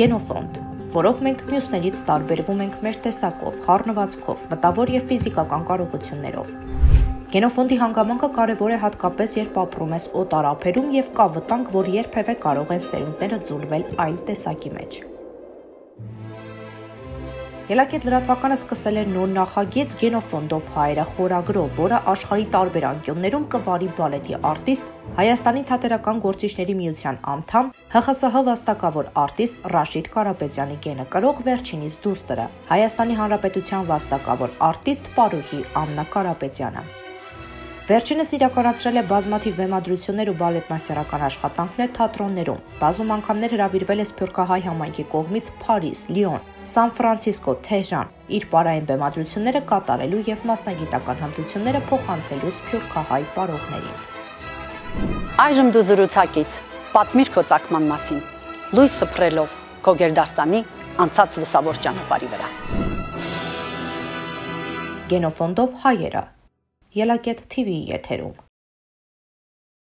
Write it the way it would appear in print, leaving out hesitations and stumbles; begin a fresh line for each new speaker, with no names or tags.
Գենոֆոնդ, որով մենք մյուսներից տարբերվում ենք մեր տեսակով, խառնվածքով, մտավոր և ֆիզիկական կարողություններով։ Գենոֆոնդի հանգամանքը կարևոր է հատկապես, երբ ապրում ես օտար ափերում և կա վտանգ, որ երբևէ կարող են սերունդները ձուլվել այլ տեսակի մեջ։ Ելակետ լրատվականը սկսել էր նոր նախագիծ «Գենոֆոնդով հայերը» խորագրով, որը աշխարհի տարբեր անկյուններում կվարի բալետի արտիստ, Հայաստանի թատերական գործիչների միության անդամ, ՀԽՍՀ վաստակավոր արտիստ Ռաշիդ Կարապետյանի կինը կրող վերջինիս դուստրը, Հայաստանի Հանրապետության վաստակավոր արտիստ պարուհի Աննա Կարապետյանը։ Վերջինս իրականացրել է բազմաթիվ բեմադրություններ ու բալետմաստերական աշխատանքներ թատրոններում, բազում անգամներ հրավիրվել է սփյուռքահայ համայնքի կողմից Փարիզ, Լիոն, Սան Ֆրանցիսկո, Թեհրան, իր պարային բեմադրությունները կատարելու և մասնագիտական հմտությունները փոխանցելու սփյուռքահայ պարողներին։
Այժմ դու զրուցակից, պատմիր քո ծագման մասին, լույս սփռելով քո գերդաստանի անցած լուսավոր ճանապարհի վրա։
Գենոֆոնդով հայերը, Ելակետ TV եթերում։